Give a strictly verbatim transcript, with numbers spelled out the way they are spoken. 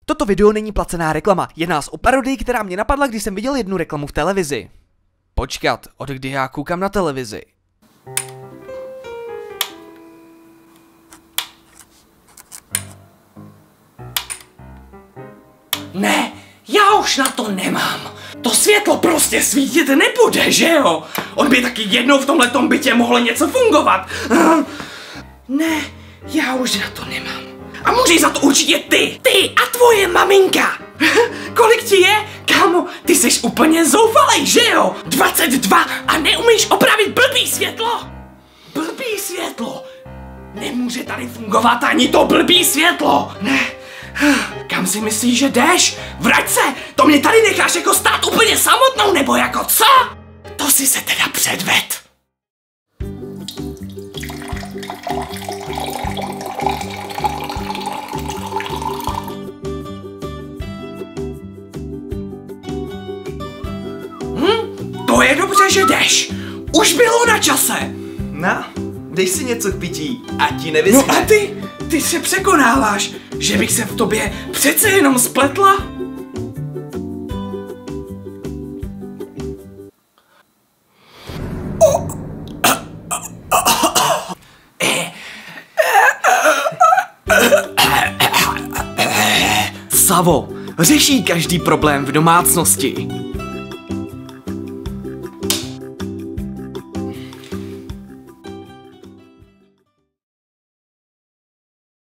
Toto video není placená reklama, je nás o parodii, která mě napadla, když jsem viděl jednu reklamu v televizi. Počkat, od kdy já koukám na televizi? Ne, já už na to nemám. To světlo prostě svítit nebude, že jo? On by taky jednou v tomhletom bytě mohlo něco fungovat. Ne, já už na to nemám. A můžeš za to určitě ty, ty a tvoje maminka. Kolik ti je? Kámo, ty jsi úplně zoufalej, že jo? dvacet dva a neumíš opravit blbý světlo? Blbý světlo? Nemůže tady fungovat ani to blbý světlo. Ne. Kam si myslíš, že jdeš? Vrať se! To mě tady necháš jako stát úplně samotnou, nebo jako co? To si se teda předved. Hm? To je dobře, že jdeš. Už bylo na čase. No, dej si něco k pití, ať ti nevyschne. No a ty, ty se překonáváš, že bych se v tobě přece jenom spletla? Savo řeší každý problém v domácnosti.